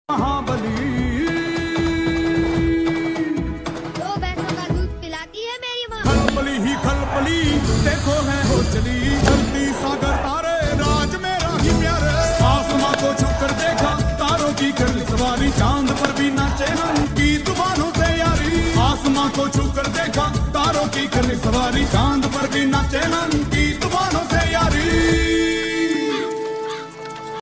महाबली दो भैंसों का दूध पिलाती है मेरी माँ। खलबली ही खलबली देखो है हो चली धरती सागर तारे राज मेरा ही प्यारे। आसमां को छूकर देखा तारों की कर सवारी चांद पर भी नाचे हम की तूफानों से यारी। आसमां को छूकर देखा तारों की कर सवारी चांद पर भी